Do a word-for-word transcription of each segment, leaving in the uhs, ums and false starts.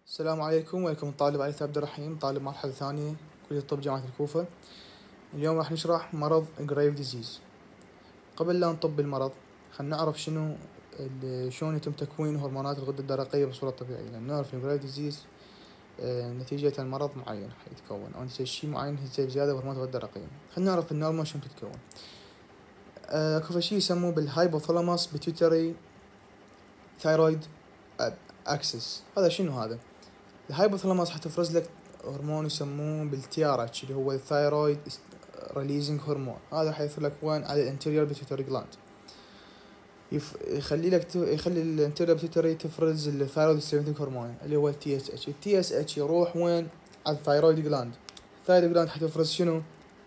السلام عليكم، ويلكم الطالب علي عبد الرحيم، طالب مرحلة ثانية كلية الطب جامعة الكوفة. اليوم راح نشرح مرض جريف ديزيز. قبل لا نطب المرض خلينا نعرف شنو شلون يتم تكوين هرمونات الغدة الدرقية بصورة طبيعية، لأن نعرف إن جريف ديزيز نتيجة مرض معين راح يتكون أو نتيجة شيء معين يصير زيادة بهرمونات الغدة الدرقية. خلينا نعرف النورمال شلون تتكون. اكو شيء يسموه بالهايبوثالاموس بيتيوتري ثايرويد اكسس. هذا شنو هذا؟ الهايبوثالاموس حتفرز لك هرمون يسموه بالتي ار اتش اللي هو الثايرويد ريليزنج هرمون. هذا حيصير لك وين على الانتيريور بيتيوتري جلاند، يف... يخلي لك ت... يخلي الانتيريور بيتيوتري تفرز الثايرويد ستيميوليتنج هرمون اللي هو التي اس اتش. التي اس اتش يروح وين؟ على الثايرويد جلاند. الثايرويد جلاند حتفرز شنو؟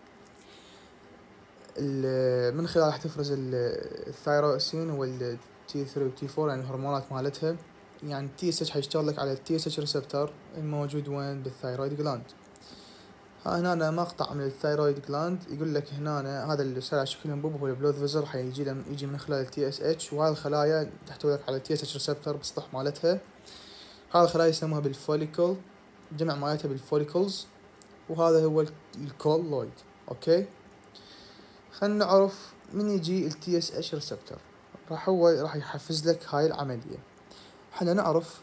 من خلال حتفرز الثايروسين والتي ثلاثة والتي أربعة، يعني الهرمونات مالتها. يعني التي اس اتش حيشتغل لك على التي اس اتش ريسبتور الموجود وين؟ بالثايرويد جلاند. ها هنا أنا مقطع من الثايرويد جلاند يقول لك هنا هذا اللي على شكل انبوب هو البلوث فيزر، حيجي يجي من خلال التي اس اتش، وهذه الخلايا تحتوي لك على التي اس اتش ريسبتور بالسطح مالتها. هذه الخلايا يسموها بالفوليكل، جمع مالتها بالفوليكلز، وهذا هو الكولويد. اوكي، خلينا نعرف من يجي ال تي اس اتش receptor. راح هو راح يحفز لك هاي العملية. احنا نعرف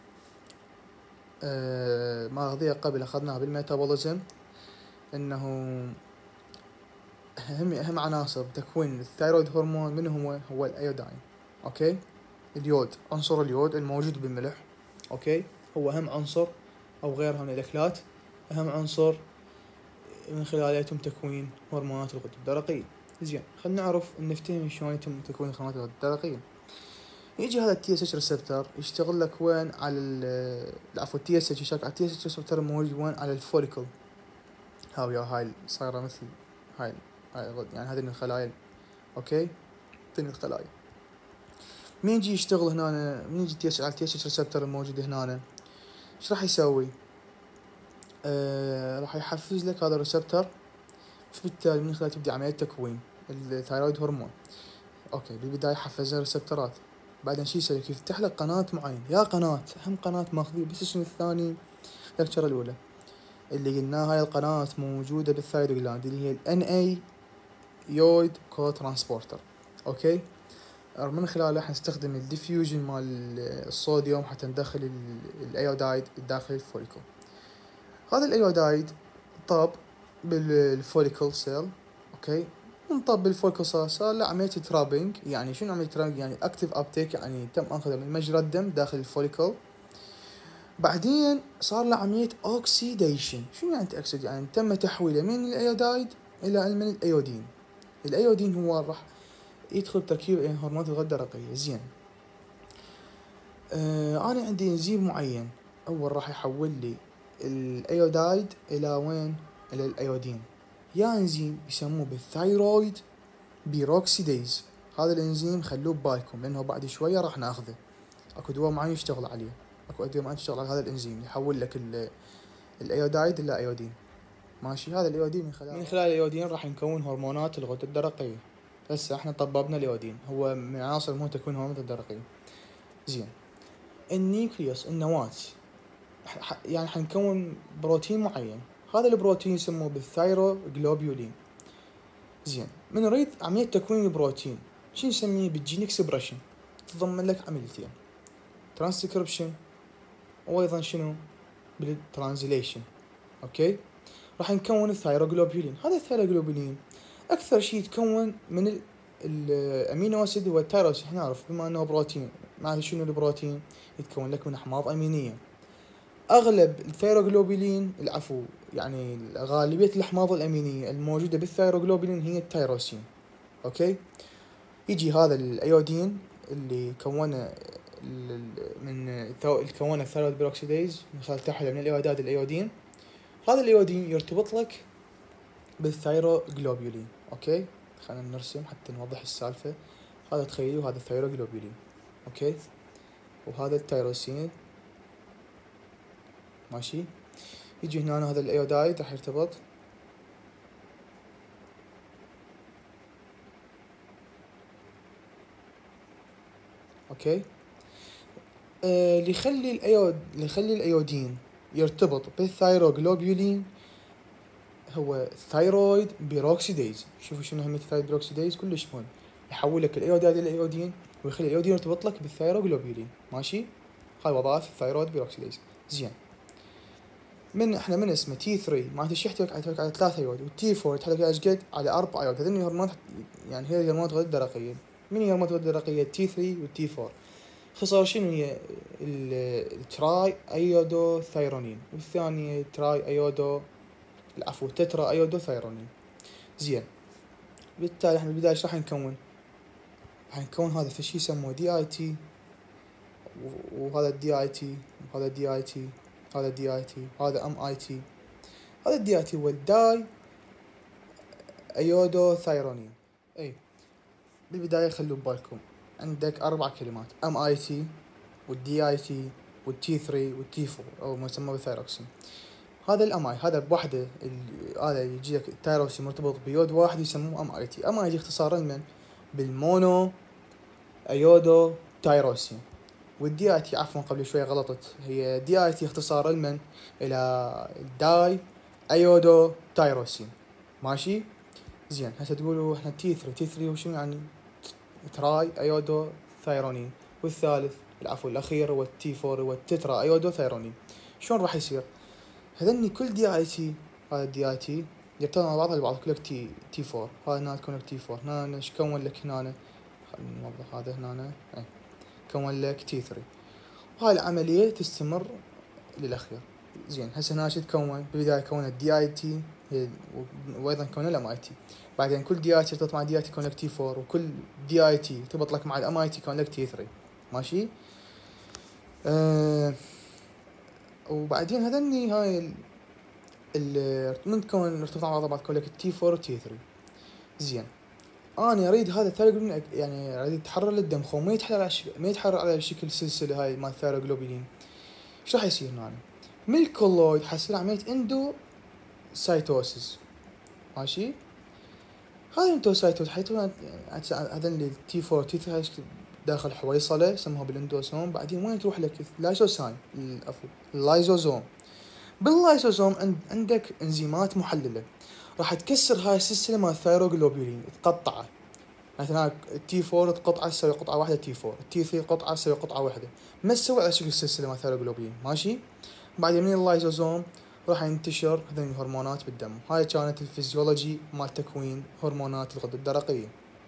آه مواضيع قبل اخذناها بالميتابوليزم انه اهم اهم عناصر تكوين الثايرويد هرمون من هو هو الايودين. اوكي، اليود، عنصر اليود الموجود بالملح. اوكي، هو اهم عنصر او غيرها من الاكلات، اهم عنصر من خلاله يتم تكوين هرمونات الغدة الدرقية. زين، خلينا نعرف نفتهم شلون يتم تكوين هرمونات الغدة الدرقية. يجي هذا التي اس اتش ريسبتور يشتغل لك وين؟ على ال عفوا التي اس اتش يشتغل على التي اس اتش ريسبتور الموجود وين؟ على الفوليكل. هاوي هاي صايرة مثل هاي هاي يعني هذه الخلايا. اوكي، ثني الخلايا. مين يجي يشتغل هنا؟ مين يجي تي على التي اس اتش ريسبتور الموجود هنا؟ ايش راح يسوي؟ آه راح يحفز لك هذا الريسبتور، فبالتالي من خلاله تبدأ عملية تكوين الثايرويد هرمون. اوكي، بالبداية حفزها ريسبتورات، بعدين شي يسوي؟ يفتح لك قناة معينة. يا قناة أهم قناة ماخذيه بس اسم الثاني اللكتشر الأولى اللي قلناها. هاي القناة موجودة بالثايرويد جلاند اللي هي ال إن إيه يويد كو ترانسبورتر. أوكي، من خلاله حنستخدم الديفيوجن مال الصوديوم حتى ندخل الأيودايد داخل الفوليكل. هذا الأيودايد طاب بالفوليكل سيل. أوكي، انطب بالفوليكل سيل، صار له عملية ترابينج. يعني شنو عملية ترابينج؟ يعني اكتف ابتيك، يعني تم اخذه من مجرى الدم داخل الفوليكل. بعدين صار له عملية اوكسيديشن. شنو يعني اوكسيد؟ يعني تم تحويله من الايودايد الى من الايودين. الايودين هو راح يدخل تركيب هرمونات الغدة الدرقية. زين، آه انا عندي انزيم معين اول راح يحول لي الايودايد الى وين؟ الى الايودين. يا انزيم يسموه بالثايرويد بيروكسيديز. هذا الانزيم خلوه ببالكم لانه بعد شويه راح ناخذه. اكو دواء معين يشتغل عليه، اكو ادويه معينه تشتغل على هذا الانزيم يحول لك الايودايد الى ايودين. ماشي، هذا الايودين من خلال من خلال الايودين راح نكون هرمونات الغدة الدرقية. هسه احنا طببنا الايودين، هو من عناصر مهمة تكوين هرمونات الدرقية. زين، النيوكليوس النواة يعني حنكون بروتين معين. هذا البروتين يسموه بالثايرو جلوبيولين. زين، من نريد عملية تكوين البروتين شو نسميه؟ بالجين اكسبريشن. تتضمن لك عمليتين، ترانسكريبشن وايضا شنو؟ بالترانزليشن. اوكي، راح نكون الثايروجلوبولين. هذا الثايروجلوبولين اكثر شيء يتكون من الامينو اسيد والتيروسين. احنا نعرف بما انه بروتين، معناته شنو البروتين؟ يتكون لك من احماض امينيه. اغلب الثايروجلوبولين العفو يعني غالبيه الاحماض الامينيه الموجوده بالثايروجلوبولين هي التيروسين. اوكي، يجي هذا الايودين اللي كونه من كونه الثايرويد بيروكسيديز من خلال تحويله من الايودات الايودين. هذا الايودين يرتبط لك بالثايروجلوبولين. اوكي، خلينا نرسم حتى نوضح السالفه. هذا تخيلوا هذا الثايروجلوبولين. اوكي، وهذا التيروسين. ماشي، يجي هنا هذا الايودايد راح يرتبط اوكي. آه اللي يخلي الايود اللي يخلي الايودين يرتبط بالثايروغلوبولين هو الثايرويد بيروكسيديز. شوفوا شنو أهمية الثايرويد بيروكسيديز، كلش مهم. يحول لك الايودات الى الايودين ويخلي الايودين يرتبط لك بالثايروغلوبولين. ماشي، هاي وظائف الثايرويد بيروكسيديز. زين، من احنا من اسمه تي ثري معناته ايش يحتوي على على ثلاث ايود، والتي فور يحتوي على ايش قد؟ على اربع ايود. هذول هرمونات، يعني هي هرمونات الغدة الدرقية. من هي هرمونات الغدة الدرقية؟ تي ثري والتي فور. اختصار شنو هي؟ التراي ايودو ثايرونين، والثانية تراي ايودو العفو تترا ايودو ثايرونين. زين، بالتالي احنا بالبداية ايش راح نكون؟ راح نكون هذا في شيء يسموه دي اي تي، وهذا الدي اي تي، وهذا الدي اي تي، هذا دي اي تي، وهذا ام اي تي. هذا الدي اي تي هو الداي ايودو ثايرونين. اي بالبداية خلوا ببالكم عندك اربع كلمات: ام اي تي، والدي اي تي، والتي ثري، والتي فور، او ما يسمى بالثايروكسين. هذا الام اي هذا بوحده، هذا يجي لك الثايروكسين مرتبط بيود واحد يسموه ام اي تي. ام اي تي اختصارا من بالمونو ايودو تايروسين. والدي اي تي عفوا قبل شوي غلطت، هي دي اي تي اختصارا من الى الداي ايودو تايروسين. ماشي. زين، هسه تقولوا احنا تي ثري، تي ثري وشنو يعني؟ تراي ايودو ثايرونين. والثالث العفو الاخير هو التي فور، هو التترا ايودو ثايرونين. شلون راح يصير؟ هذني كل دي اي تي، هذا الدي اي تي يرتبط مع بعض البعض كلك تي تي فور. هذا هنا تكون لك تي فور، هنا ايش كون لك؟ هنا خلينا نوضح هذا هنا اي كون لك تي ثري، وهاي العملية تستمر للأخير. زين، هسه هنا شو تكون؟ بالبداية كون الدي اي تي وايضا كون الام اي تي، بعدين كل دي اي تي ترتبط مع دي اي تي يكون لك تي فور، وكل دي اي تي تربط لك مع الام اي تي يكون لك تي ثري. ماشي. آه وبعدين هذني هاي ال ال من تكون ارتباط مع بعض تكون لك التي فور وتي ثري. زين، انا اريد هذا الثايروجلوبولين يعني اريد يتحرر للدم، خو ما يتحرر على ما يتحرر على شكل السلسله هاي مال الثايروجلوبولين. ايش راح يصير هنا؟ من الكولويد حيصير عمليه اندو سايتوسيس. ماشي. هاي اندو سايتوسيس حيتون هذا اللي التي فور تي ثري داخل حويصله يسموها بالاندوسوم، بعدين وين تروح لك؟ اللايسوسايم، عفوا اللايزوزوم. باللايسوزوم عندك انزيمات محلله راح تكسر هاي السلسله مال الثايروجلوبولين، تقطعه. مثلا التي فور تقطعه تسوي قطعه واحده، تي فور التي ثري قطعه تسوي قطعه واحده، ما تسوي على شكل السلسله مال الثايروجلوبولين. ماشي. بعدين من اللايزوزوم راح ينتشر هذول الهرمونات بالدم. هاي كانت الفيزيولوجي مال تكوين هرمونات الغدة الدرقية.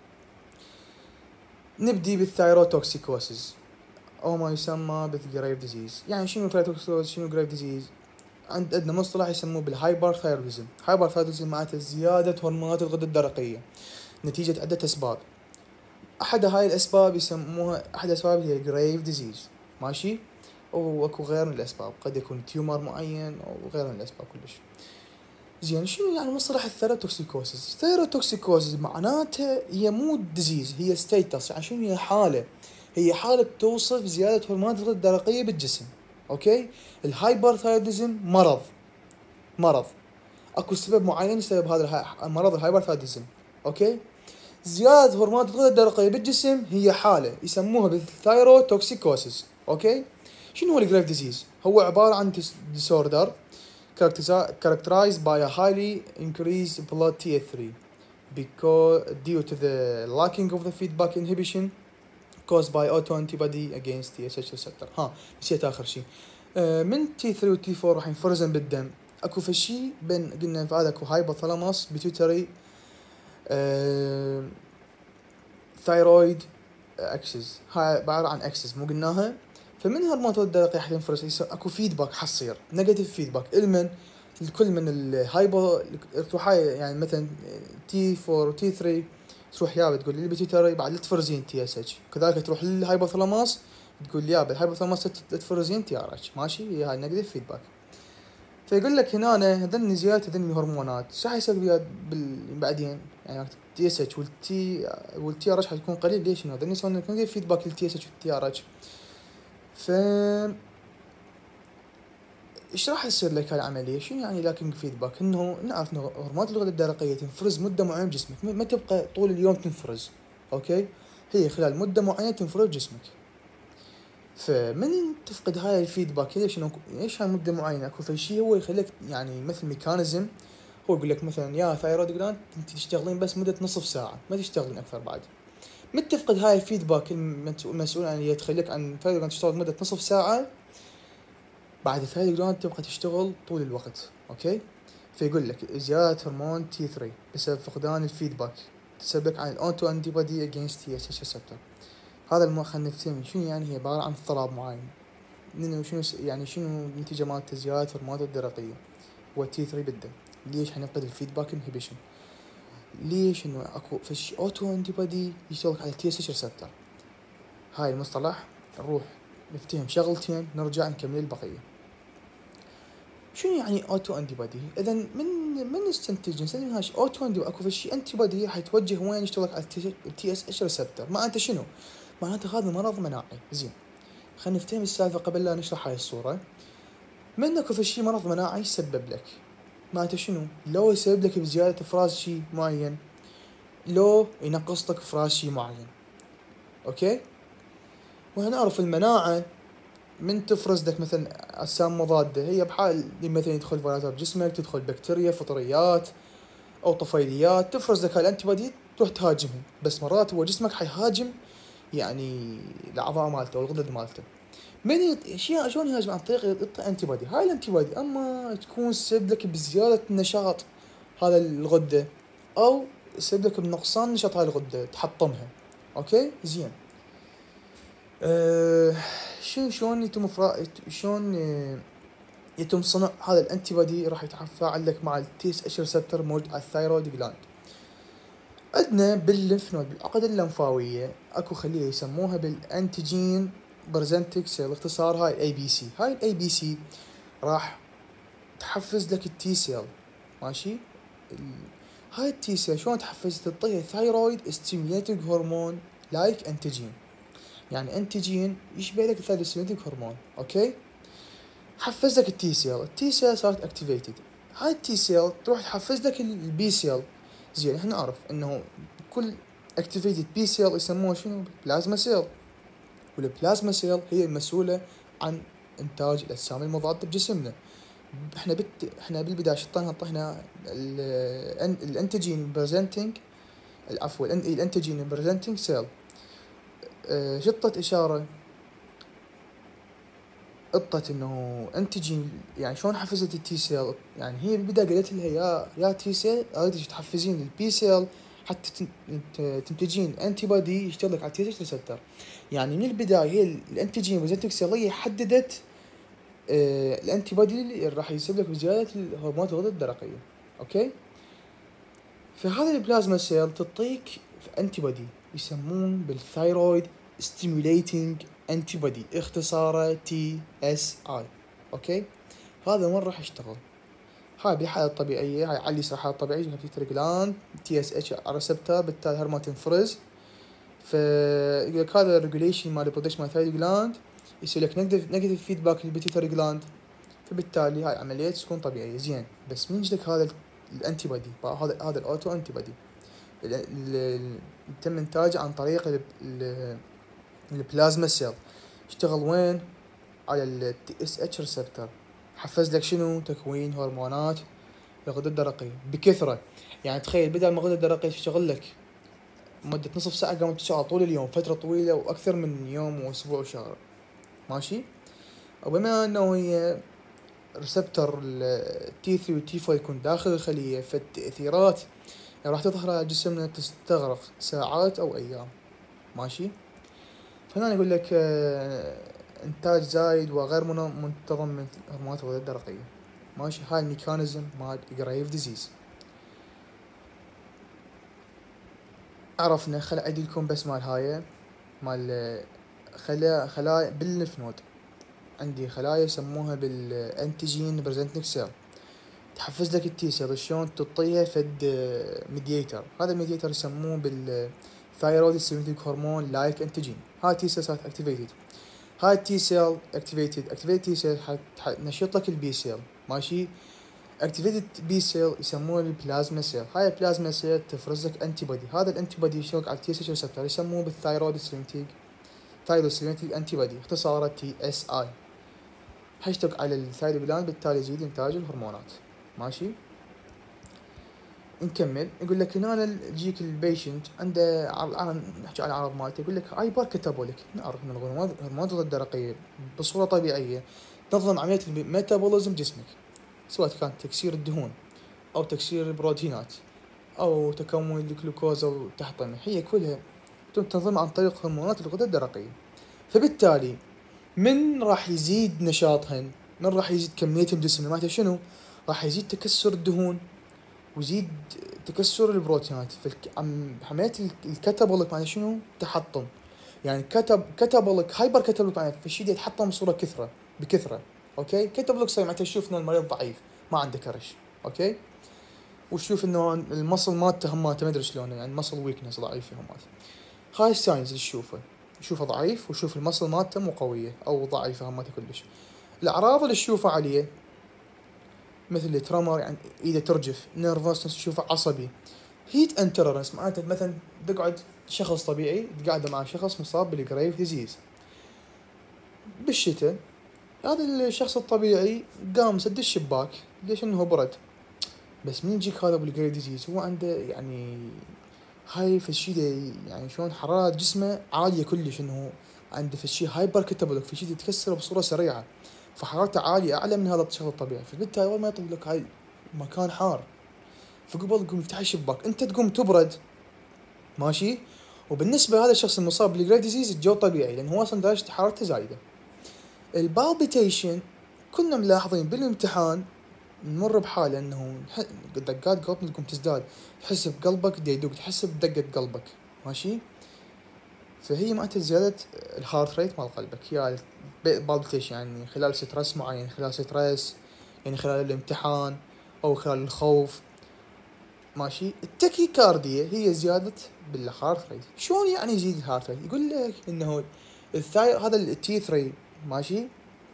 نبدي بالثايروتوكسيكوسيس او ما يسمى بالجريف ديزيز. يعني شنو ثايروتوكسيكوسيس؟ شنو جريف ديزيز؟ عندنا مصطلح يسموه بالهايبر ثايروديزم. هايبر ثايروديزم معناته زيادة هرمونات الغدة الدرقية نتيجة عدة أسباب. أحد هاي الأسباب يسموها، أحد الأسباب هي جريف ديزيز. ماشي. واكو غير من الأسباب، قد يكون تيومر معين أو غير من الأسباب كلش. زين، شنو يعني مصطلح الثيروتوكسيكوسيس؟ الثيروتوكسيكوسيس معناتها هي مو ديزيز، هي ستيتس. يعني شنو هي؟ حالة، هي حالة توصف زيادة هرمونات الغدة الدرقية بالجسم. اوكي. الهايبر ثايروديزم مرض، مرض اكو سبب معين يسبب هذا المرض الهايبر ثايروديزم. اوكي. زيادة هرمونات الغدة الدرقية بالجسم هي حالة يسموها بالثيروتوكسيكوسيس. اوكي. شنو هو الجريف ديزيز؟ هو عبارة عن disorder characterized by a highly increased blood T H three because due to the lacking of the feedback inhibition caused by autoantibody against T S H receptor. ها نسيت آخر شيء. آه من تي ثري و تي فور راح ينفرزن بالدم. اكو فشي بين قلنا في هذا اكو هايبوثالاموس بيتوتري آه ثايرويد اكسس. هاي عبارة عن اكسس مو قلناها. فمن هرمونات الدرقية راح ينفرز اكو فيدباك حصير نيجاتيف فيدباك المن الكل من الهايبو تروح يعني مثلا تي فور و تي ثري تروح يابا تقول لي البيتيوتري بعد لا تفرزين تي اس اتش، كذلك تروح للهايبوثالاموس تقول لي يابا الهايبوثالاموس تفرزين تي ار اتش. ماشي. هي هاي نيجاتيف فيدباك. فيقول لك هنا هذني زيادة هذني الهرمونات شو حيسوي بال بعدين؟ يعني تي اس اتش والتي والتي ار اتش حيكون قليل. ليش؟ انه هذني يسوون نيجاتيف فيدباك للتي اس اتش والتي ار اتش. ف ايش راح يصير لك هالعمليه؟ شنو يعني لاكينج فيدباك؟ انه نعرف انه هرمونات الغده الدرقيه تنفرز مده معينه بجسمك، ما تبقى طول اليوم تنفرز. اوكي. هي خلال مده معينه تنفرز جسمك. فمن تفقد هاي الفيدباك ليش انه ليش هاي مده معينه اكو في شيء هو يخليك يعني مثل ميكانيزم. هو يقول لك مثلا يا ثايرويد جلاند انت تشتغلين بس مده نصف ساعه ما تشتغلين اكثر بعد. من تفقد هاي الفيدباك المسؤول عن اللي تخليك عن ثايرويد جلاند تشتغل مده نصف ساعه، بعد الثايرويد جلاند تبقى تشتغل طول الوقت. اوكي. فيقول لك زياده هرمون تي ثري بسبب فقدان الفيدباك تسبب عن الاوتو انتي بودي اجينست تي اس اتش ريسبتور. هذا الم خلينا نفهم شنو يعني. هي عباره عن اضطراب معين. انه شنو يعني شنو النتيجه مالت زياده هرمونات الدرقيه والتي ثري بالدم. ليش حنفقد الفيدباك انهبيشن؟ ليش انه اكو فش اوتو انتي بودي يشتغل على تي اس اتش ريسبتور. هاي المصطلح نروح نفتهم شغلتين نرجع نكمل البقيه. شنو يعني اوتو انتي بودي؟ اذا من من نستنتج نستنتج هاش اوتو انتي اكو فشي انتي بودي حيتوجه وين يشتغل على التي اس اتش ريسبتور. معناته شنو؟ معناته هذا مرض مناعي. زين خلينا نفتهم السالفه قبل لا نشرح هاي الصوره. من اكو فشي مرض مناعي يسبب لك، معناته شنو؟ لو يسبب لك بزياده افراز شيء معين، لو ينقص لك افراز شيء معين. اوكي. وهنعرف المناعه من تفرز لك مثلا اجسام مضاده هي بحال مثلا يدخل فيروسات بجسمك، تدخل بكتيريا فطريات او طفيليات تفرز لك هالانتي بودي تروح تهاجمهم. بس مرات هو جسمك حيهاجم يعني الاعضاء مالته والغدد مالته. من اشياء شلون يهاجم؟ عن طريق يعطي انتي بودي. هاي الانتي بودي اما تكون تسبب لك بزياده نشاط هذا الغده او تسبب لك بنقصان نشاط هاي الغده تحطمها. اوكي زين. أه شو شلون يتم فرا شلون يتم صنع هذا الانتي بودي؟ راح يتفاعل لك مع التي اس اتش ريسبتور موجود على الثايرويد جلاند. عندنا بالليمف نود بالعقد اللمفاويه اكو خليه يسموها بالانتيجين برزنتك سيل، اختصار هاي اي بي سي. هاي الاي بي سي راح تحفز لك التي سيل. ماشي. هاي التي سيل شلون تحفز؟ تعطيها ثايرويد ستيميوليتنج هرمون لايك انتيجين. يعني انتيجين يشبه لك الثايرويد ستيميوليتنج هرمون. اوكي. حفز لك التي سيل، التي سيل صارت اكتيفيتد. هاي التي سيل تروح تحفز لك البي سيل. زين احنا نعرف انه كل اكتيفيتد بي سيل يسموها شنو؟ بلازما سيل. والبلازما سيل هي المسؤولة عن انتاج الاجسام المضادة بجسمنا. احنا بت... احنا بالبداية شطينا طحنا الانتيجين بريزنتنج العفو الانتيجين بريزنتنج سيل. اه شطت اشارة قطت انه انتيجين يعني شلون حفزت التي سيل. يعني هي بالبداية قالت لها يا يا تي سيل اريدك تحفزين البي سيل حتى تنتجين انتي بودي يشتغل لك على التي ريسبتور. يعني من البداية هي الانتيجين بريزنتنج سيل هي حددت آه الانتي بودي اللي راح يسبب لك بزياده هرمونات الغده الدرقيه. اوكي. فهذا البلازما سيل تعطيك انتي بودي يسمون بالثايرويد ستيموليتنج انتي بودي، اختصاره تي اس اي. اوكي. هذا وين راح يشتغل؟ هاي بالحالة الطبيعية هاي على اليسار حالة طبيعية بيتيوتري جلاند تي اس اتش ريسبتور بالتالي هرمون تنفرز. فيقول لك هذا الريجوليشن مال البرودكشن مال الثايرويد جلاند يصير لك نيجاتيف فيدباك للبيتيوتري جلاند، فبالتالي هاي عملية تكون طبيعية. زين بس من يجيك هذا الانتي بودي؟ هذا هذا الاوتو انتي بودي تم انتاجه عن طريق البلازما سيل. اشتغل وين؟ على التي اس اتش ريسبتور. حفز لك شنو؟ تكوين هرمونات الغدة الدرقية بكثرة. يعني تخيل بدل ما الغدة الدرقية تشتغل لك مدة نصف ساعة قامت تشتغل طول اليوم فترة طويلة وأكثر من يوم وأسبوع وشهر. ماشي. وبما أنه هي ريسبتور التي ثري والتي فور يكون داخل الخلية، فالتأثيرات يعني راح تظهر على جسمنا تستغرق ساعات أو أيام. ماشي. فهنا يقول لك إنتاج زايد وغير منتظم من هرمونات الغدة الدرقية. ماشي. هاي الميكانيزم مال جريف ديزيز. عرفنا. خل أعيد لكم بس مال هاي مال خلايا خلايا بالليمف نود. عندي خلايا يسموها بالانتيجين بريزنتنج سيل تحفز لك التي سيل. شلون؟ تعطيها فد ميدياتر. هذا الميدياتر يسموه بالثايرويد ستيموليتنج هرمون لايك انتيجين. هاي التي سيل صارت اكتيفيتد. هاي التي سيل اكتيفيتد اكتيفيتد تي سيل حتنشط لك البي سيل. ماشي. اكتيفيتد بي سيل يسموه البلازما سيل. هاي البلازما سيل تفرز لك انتي بودي. هذا الانتي بودي يشتغل على التي اس اتش ريسبتور يسموه بالثايرويد ستيموليتنج ثايروسيمتريك انتي بودي، اختصارا تي اس اي، هيشتغل على الثايرويد جلاند، بالتالي يزيد انتاج الهرمونات. ماشي، نكمل. يقول لك هنا يجيك البيشنت عنده عرض، نحكي على العرض مالته، يقول لك هايبر كاتابوليك. نعرف ان الهرمونات الدرقيه بصوره طبيعيه تنظم عمليه الميتابوليزم جسمك، سواء كان تكسير الدهون او تكسير البروتينات او تكون الجلوكوز او التحطيم، هي كلها تنظم عن طريق هرمونات الغدة الدرقية. فبالتالي من راح يزيد نشاطهن، من راح يزيد كميتهم جسمنا، معناته شنو؟ راح يزيد تكسر الدهون ويزيد تكسر البروتينات. فعملية الكاتابوليك معناته شنو؟ تحطم. يعني كتب كاتابوليك هايبر كاتابوليك معناته في الشيء يتحطم بصورة كثرة بكثرة. اوكي، كاتابوليك صار معناته تشوف ان المريض ضعيف ما عنده كرش. اوكي، وتشوف انه المصل مالته هماته ما ادري شلون، يعني مصل ويكنس ضعيف هماته. هاي الساينز اللي تشوفه، تشوفه ضعيف وشوف المصل مالته مو قويه او ضعيفه هماته كلش. الاعراض اللي تشوفها عليه مثل الترمر، يعني ايده ترجف، نيرفسنس تشوفه عصبي، هيت انترنس معناته مثلا تقعد شخص طبيعي تقعد مع شخص مصاب بالجريف ديزيز بالشتاء، هذا الشخص الطبيعي قام سد الشباك ليش؟ انه برد. بس من يجيك هذا بالجريف ديزيز هو عنده يعني هاي فالشي يعني شلون حرارة جسمه عالية كلش، انه عنده فالشي هايبر كاتابوليك، فالشي يتكسر بصورة سريعة، فحرارته عالية اعلى من هذا الشخص الطبيعي. فبالتالي اول ما يطلق لك هاي مكان حار، فقبل تقوم يفتح الشباك انت تقوم تبرد. ماشي، وبالنسبة لهذا الشخص المصاب بالجريف ديزيز الجو طبيعي لان هو اصلا درجة حرارته زايدة. البالبيتيشن كنا ملاحظين بالامتحان نمر بحالة انه دقات قلبنا تقوم تزداد، تحس بقلبك دا يدق، تحس بدقة قلبك. ماشي، فهي معناتها زيادة الهارت ريت مال قلبك، هي بالبيتيشن يعني خلال ستريس معين، خلال ستريس يعني خلال الامتحان او خلال الخوف. ماشي، التكي كارديا هي زيادة بالهارت ريت. شلون يعني يزيد الهارت ريت؟ يقول لك انه الثاي هذا التي ثري. ماشي،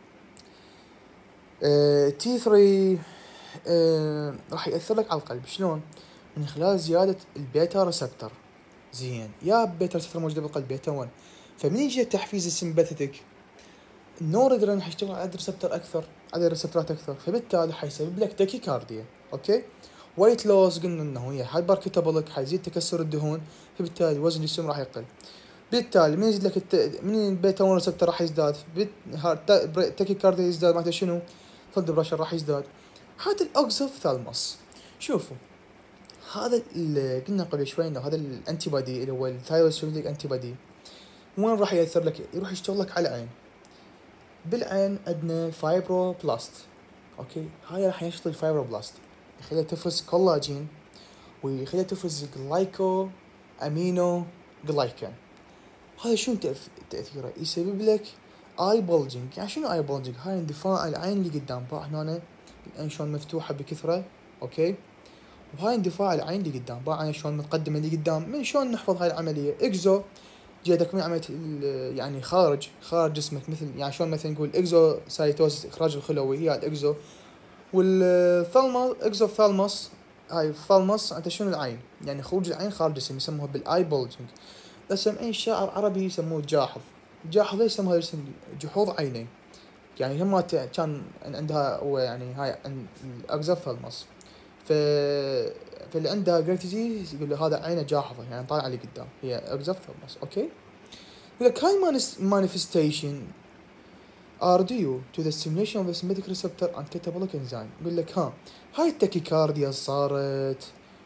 اه تي ثري اه راح يأثر لك على القلب. شلون؟ من خلال زيادة البيتا ريسبتر. زين، يا بيتا ريسبتر موجودة بالقلب بيتا واحد، فمن يجي التحفيز السمباثيتك النورادرين حيشتغل على الريسبتر اكثر، على الريسبترات اكثر، فبالتالي حيسبب لك تاكيكارديا. اوكي، ويت لوس قلنا انه هي هايبر كاتابوليك، حيزيد تكسر الدهون، فبالتالي وزن الجسم راح يقل. بالتالي من يزيد لك الت... من البيتا واحد ريسبتر راح يزداد، التاكيكارديا يزداد، معناته شنو؟ بلد بريشر راح يزداد. هذا الاوكسوثالموس. شوفوا هذا اللي قلنا قبل شوي انه هذا الانتي بودي اللي هو الثايروسيمتريك انتي بودي وين راح ياثر لك؟ يروح يشتغل لك على العين. بالعين عندنا فايبروبلاست. اوكي، هاي راح ينشط الفايبروبلاست، يخليها تفرز كولاجين ويخليها تفرز جلايكو امينو جلايكان. هذا شنو تاثيره؟ يسبب لك اي بولجينج. يعني شنو اي بولجينج؟ هاي اندفاع العين اللي قدام، باع هنا العين شلون مفتوحه بكثره. اوكي، وهاي اندفاع العين اللي قدام، باع عين شلون متقدمه اللي قدام. من شلون نحفظ هاي العمليه؟ اكزو جيدك من عملية يعني خارج خارج جسمك، مثل يعني شلون مثلا نقول اكزو سايتوس اخراج الخلوي، هي الاكزو. والثالموس اكزو ثالموس، هاي الثالموس انت شنو؟ العين، يعني خروج العين خارج الجسم يسموها بالاي بولجنج. سمعين شاعر عربي يسموه جاحظ. جاحظ ليش سموها الاسم؟ جحوظ عينين، يعني هم كان عندها هو يعني هاي الاكزو ثالموس، ف فاللي عندها جريف ديزيز يقول له هذا عينه جاحظه، يعني طالع علي قدام، هي اكزو ثالموس. اوكي، يقول لك هاي manifestation are due to the stimulation of the sympathetic receptor and catabolic enzyme. يقول لك ها هاي التاكيكارديا صارت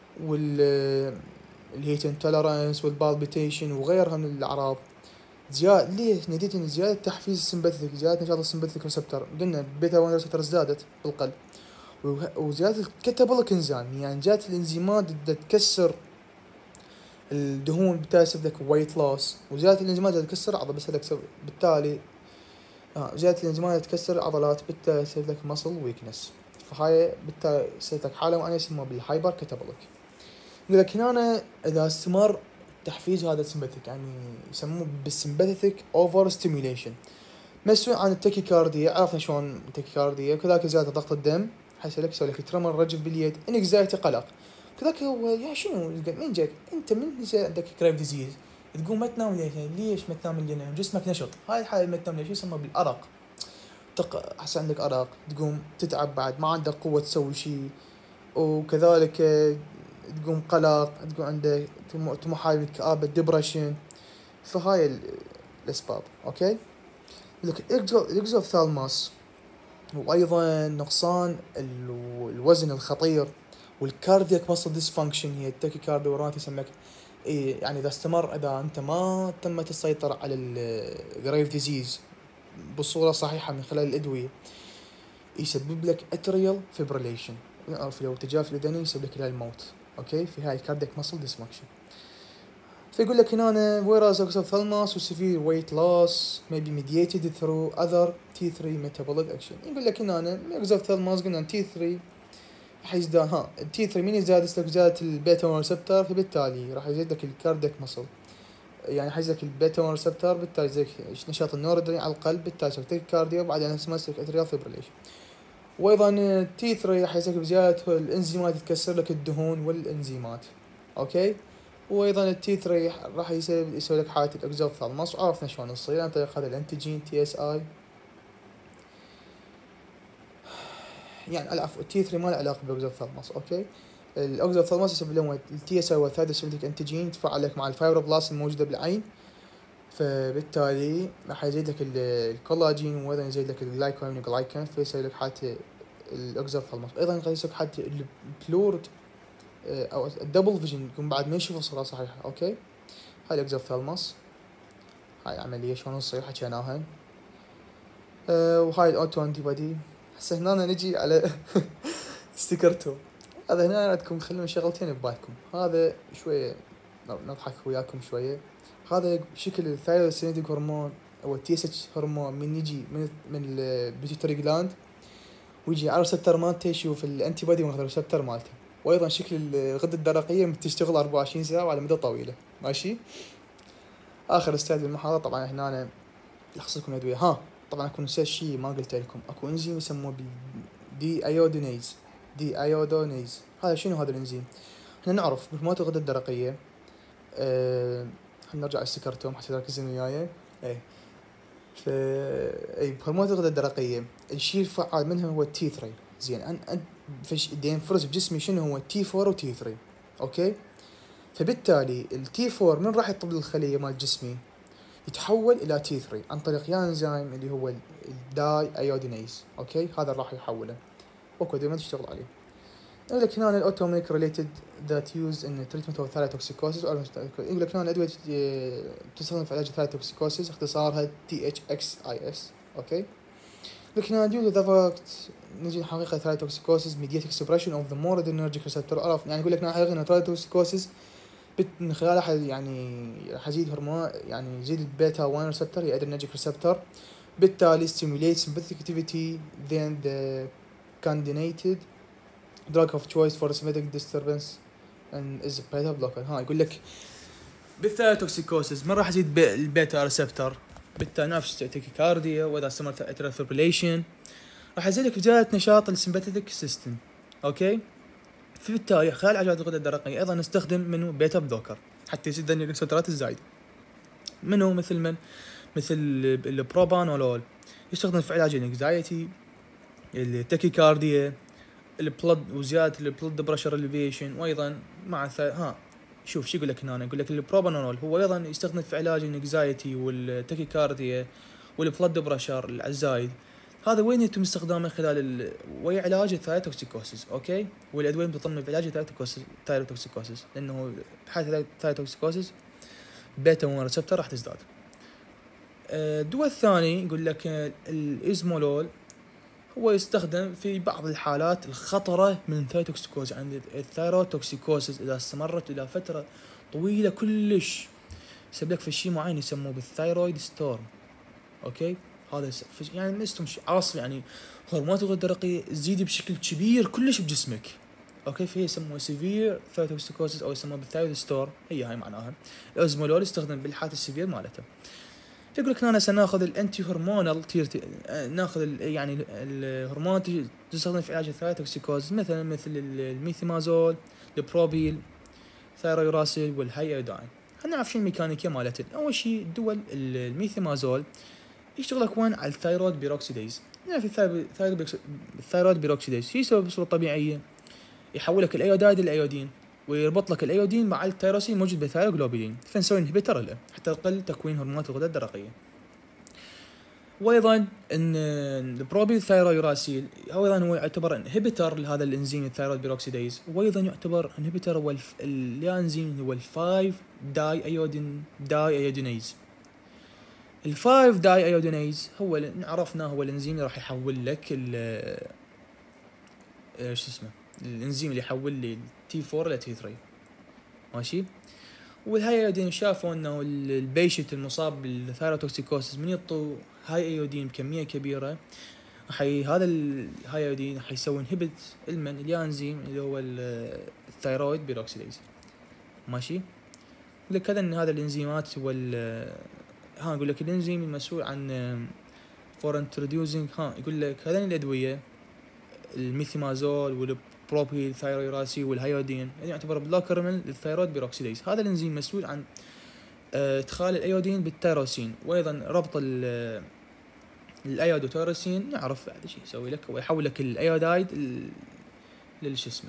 وال الهيت انتولرانس والبالبيتيشن وغيرها من الاعراض زيادة. ليش نديت ان زيادة تحفيز السمباثيك، زيادة نشاط السمباثيك ريسبتر، قلنا بيتا واحد ريسبتر زادت بالقلب، وزيادة الكاتابوليك انزيم يعني زيادة الانزيمات بدها تكسر الدهون، بالتالي يسبب لك ويت لوس. وزيادة الانزيمات تكسر عضلة، بس لك بالتالي آه زيادة الانزيمات تكسر العضلات، بالتالي يسبب لك ماسل ويكنس. فهاي بالتالي يصير لك حالة معينة يسموها بالهايبر كاتابوليك. يقول لك هنا إذا استمر تحفيز هذا السمباثيك، يعني يسموه بالسمباثيك اوفر ستيميوليشن. مسؤول عن التاكيكارديا، عرفنا شلون التاكيكارديا، كذلك زيادة ضغط الدم، حيصير لك يسوي لك ترمر رجف باليد، انكزايتي قلق. كذلك هو يا شنو مين جاك انت من عندك جريف ديزيز تقوم ما تنام ليش؟ يعني ليش ما تنام؟ لان جسمك نشط. هاي الحاله ما تنام ليش يسمى بالارق. تق حس عندك ارق، تقوم تتعب بعد، ما عندك قوه تسوي شيء. وكذلك تقوم قلق، تقوم عندك طموحات، كآبة، ديبرشن. فهاي ال- الاسباب. اوكي. لك الاكزوثالموس، وايضا نقصان ال- الوزن الخطير، والكاردياك ماسل ديسفانكشن، هي التاكيكارديا ورات يسمك. إيه يعني اذا استمر، اذا انت ما تمت السيطرة على الجريف ديزيز بصورة صحيحة من خلال الادوية، يسبب لك اتريال فيبريليشن، او في الارتجاف الاذني، يسبب لك الموت. اوكي، في هاي الكاردياك ماسل ديسفانكشن. فيقول لك هنا whereas exophthalmos و severe weight loss may be mediated through other تي ثري metabolic action. يقول لك هنا exophthalmos قلنا تي ثري راح يزداد، ها تي ثري من يزداد استجابة البيتا ريسبتور، فبالتالي راح يزيد لك الكاردياك ماسل، يعني حيزيد لك البيتا ريسبتور، بالتالي يزيد نشاط النورادرينال على القلب، بالتالي يسوي كارديا، وبعدين اسمه اتريال فيبريليشن. وايضا تي ثري راح يسبب بزيادة الانزيمات، تكسر لك الدهون والانزيمات. اوكي. وايضا التي ثري راح يسوي يسوي لك حالة الاكزوثالموس، وعرفنا شلون تصير عن طريق هذا الانتيجين تي اس اي. يعني العفو، التي ثري ما له علاقة بالاكزوثالموس. اوكي. الاكزوثالموس يسبب لهم التي اس اي والثايروسيمتيك انتيجين، يتفاعل لك مع الفايبروبلاست الموجودة بالعين، فبالتالي راح يزيد لك الكولاجين، وايضا يزيد لك الجلايكوين والجلايكان، فيسوي لك حالة الاكزوثالموس. ايضا قد يسوي حالة البلورد او الدبل فيجن، يكون بعد ما يشوف الصورة صحيحة. اوكي. هاي الاكزوثالموس، هاي عملية شلون تصير حكيناها. أه وهاي الاوتو انتي بودي. هسه هنا نجي على ستيكرتو. هذا هنا عندكم خلون شغلتين ببالكم، هذا شوية نضحك وياكم شوية. هذا شكل الثايروسينيتيك هرمون او التي اس اتش هرمون، من يجي من من البيتيوتري جلاند، ويجي على الريسبتر مالته، يشوف الانتي بودي من الريسبتر مالته. وايضا شكل الغدة الدرقية تشتغل أربعة وعشرين ساعة وعلى مدة طويلة. ماشي. اخر ستايل بالمحاضرة طبعا هنا أنا لخص لكم الادوية. ها طبعا اكو نسيت شيء ما قلت لكم، اكو انزيم يسموه دي ايودينيز. دي ايودونيز، هذا شنو هذا الانزيم؟ احنا نعرف بهرمونات الغدة الدرقية، أه نرجع السكرتوم حتى تركزون وياي. ايه ف اي بهرمونات الغدة الدرقية الشيء الفعال منها هو التي ثري. زين ان ان فش ينفرز بجسمي شنو هو التي فور وتي ثري. اوكي. فبالتالي التي فور من راح يطب للخلية مال جسمي، يتحول الى تي ثري عن طريق يا انزيم اللي هو الداي ايودينيز. اوكي. هذا راح يحوله، اوكي دائما تشتغل عليه. يقول لك هنا الاوتوميك ريليتد ذات يوز ان تريتمنت اوف ثايروتوكسيكوسيس. يقول لك هنا الادويه تستخدم في علاج الثايروتوكسيكوسيس، اختصارها تي اتش اكس اي اس. اوكي. لكن هنا ذا فاكت نجي حقيقه الثايروتوكسيكوسيس ميديات اكسبريشن اوف ذا مور ادرينرجيك ريسبتور. عرف يعني يقول لك هنا حقيقه ان الثايروتوكسيكوسيس من خلالها يعني راح يزيد هرمون، يعني يزيد البيتا واحد ريسبتور، هي ادرينرجيك ريسبتور، بالتالي stimulates sympathetic activity than the candidate drug of choice for sympathetic disturbance and is a beta blocker. ها يقول لك بالثايروتوكسيكوسيس من راح يزيد البيتا ريسبتور، بالتالي نفس تاكيكارديا، واذا استمرت اتريال فيبريليشن راح يزيد لك بزيادة نشاط السمباثيك سيستم. اوكي. فبالتالي خلال علاج الغدة الدرقية ايضا نستخدم منه بيتا بلوكر حتى يزيد الريسبتورات الزايدة منه، مثل من مثل البروبانولول، يستخدم في علاج الانكزايتي، التاكيكارديا، البلد وزياده البلد بريشر اليفيشن. وايضا مع ها شوف شو يقول لك هنا، يقول لك البروبانول هو ايضا يستخدم في علاج الانكزايتي والتاكيكارديا والبلد بريشر الزايد. هذا وين يتم استخدامه من خلال ال... ويا علاج الثايروتوكسيكوسيس. اوكي. والادويه بتطمن في علاج الثايروتوكسيكوسيس، لانه بحاله الثايروتوكسيكوسيس بيتا واحد ريسبتور راح تزداد. الدواء الثاني يقول لك الازمولول، هو يستخدم في بعض الحالات الخطرة من الثايروتوكسيكوز. عند الثايروتوكسيكوزز إذا استمرت إلى فترة طويلة كلش، يسبب لك في شيء معين يسموه بالثايرويد ستورم. أوكي. هذا يعني مستم عاصف، يعني هرمونات الغدة الدرقية تزيد بشكل كبير كلش بجسمك. اوكي. فهي يسموه سيفير ثايروتوكسيكوزز او يسموه بالثايرويد ستورم، هي هاي معناها. الازمولول يستخدم بالحالات السيفير مالته. يقول لك هنا سناخذ الانتي هرمونال تيرتي، ناخذ يعني الهرمونات تستخدم في علاج الثايروتوكسيكوز، مثلا مثل الميثيمازول، البروبيل، ثايرويراسيل، والهايوداين. خلينا نعرف شنو الميكانيكيه مالته. اول شيء الدول الميثيمازول يشتغل لك وين على الثايرويد بيروكسيديز. نعرف الثايرويد الثايرويد بيروكسيديز شو يسوي بصوره طبيعيه؟ يحول لك الايودايد للايودين، ويربط لك الايودين مع التيروسين الموجود بالثايروجلوبولين، فنسوي انهبيتر له حتى يقل تكوين هرمونات الغدة الدرقية. وايضا ان البروبيل ثايرويراسيل هو ايضا هو يعتبر انهبيتر لهذا الانزيم الثايرويد بيروكسيديز، وايضا يعتبر انهبيتر هو الانزيم هو الفايف داي ايودين داي ايودينيز. الفايف داي ايودينيز هو اللي عرفناه هو الانزيم اللي راح يحول لك ال ايش اسمه الانزيم اللي يحول لي تي أربعة ل تي ثلاثة، ماشي. والهاي ايودين شافوا انه البيشنت المصاب بالثايروتوكسيكوسيس من يعطوا هاي ايودين بكميه كبيره حي هذا الهاي ايودين حيسوي انهبت المن الانزيم اللي هو الثايرويد بيروكسيديز، ماشي. يقول لك هذا ان هذا الانزيمات هو ها يقول لك الانزيم المسؤول عن فور انتروديوسينج ها يقول لك هذين الادويه الميثيمازول والبروبيل ثايرويراسي والهيودين يعني يعتبر بلوكر من الثايرويد بيروكسيديز. هذا الانزيم مسؤول عن ادخال الايودين بالتيروسين، وايضا ربط الايود والتيروسين. نعرف بعد شيء يسوي لك ويحول لك الايودايد للش اسمه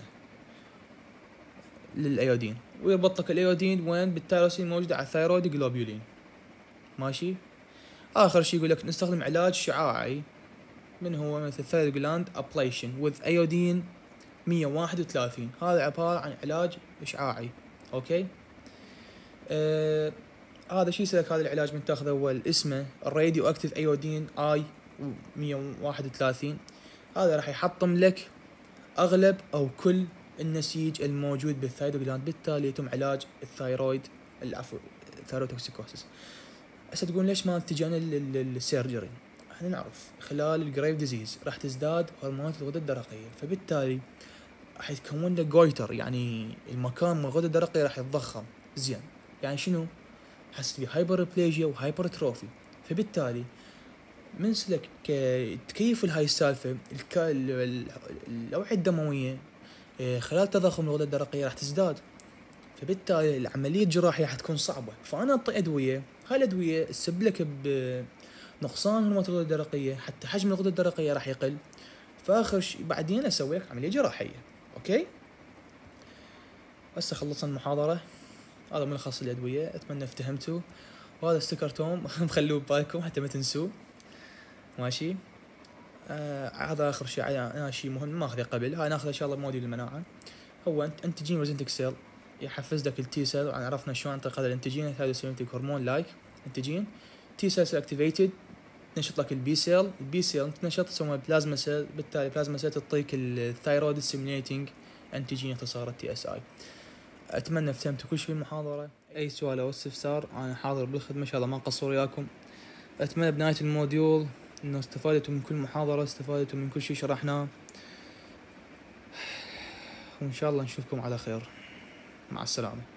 للايودين، ويربط لك الايودين وين بالتيروسين موجوده على الثايرويد جلوبولين، ماشي. اخر شيء يقول لك نستخدم علاج شعاعي من هو مثل ثايرويد جلاند ابليشن وذ ايودين مية وواحد وثلاثين. هذا عبارة عن علاج إشعاعي، أوكي. آه هذا شيء سلك هذا العلاج من تاخذه هو اسمه الراديو أكتيف أيودين آي مية وواحد وثلاثين. هذا راح يحطم لك أغلب أو كل النسيج الموجود بالثايرويد جلاند، بالتالي يتم علاج الثايرويد العفو الثايروتوكسيكوسيس. هسه تقول ليش ما اتجهنا للسيرجري؟ احنا نعرف خلال الجريف ديزيز راح تزداد هرمونات الغدة الدرقية، فبالتالي راح يتكون لك جويتر، يعني المكان من الغدة الدرقية راح يتضخم زين. يعني شنو؟ حس بي هايبربليجيا وهايبرتروفي، فبالتالي من سلك تكيف لهاي السالفة الأوعية الدموية خلال تضخم الغدة الدرقية راح تزداد، فبالتالي العملية الجراحية راح تكون صعبة. فأنا أعطي أدوية، هاي الأدوية تسبب لك بنقصان هرمونات الغدة الدرقية، حتى حجم الغدة الدرقية راح يقل، فآخر شيء بعدين أسوي لك عملية جراحية، أوكي. هسه خلصنا المحاضرة، هذا ملخص الأدوية، أتمنى افتهمتوا. وهذا ستيكر توم مخلوه ببالكم حتى ما تنسوه، ماشي. آه هذا آخر شيء أنا شيء مهم ما أخذه قبل، هاي ناخذه إن شاء الله موديل المناعة. هو أنت أنتيجين ريزنتك سيل يحفز لك التي سيل، عرفنا شلون عن طريق هذا الانتيجين هذا يسوي لك هرمون لايك انتيجين. تي سيل اكتيفيتد تنشط لك البي سيل، البي سيل تنشط تسوي بلازما سيل، بالتالي بلازما سيل تعطيك الثايرويد ستيميوليتنج انتيجين اختصار تي اس اي. اتمنى فهمتوا كل شيء في المحاضره. اي سؤال او استفسار انا حاضر بالخدمه ان شاء الله، ما نقصر وياكم. اتمنى بنهايه الموديول انه استفادتوا من كل محاضره، استفادتوا من كل شيء شرحناه، وان شاء الله نشوفكم على خير. مع السلامه.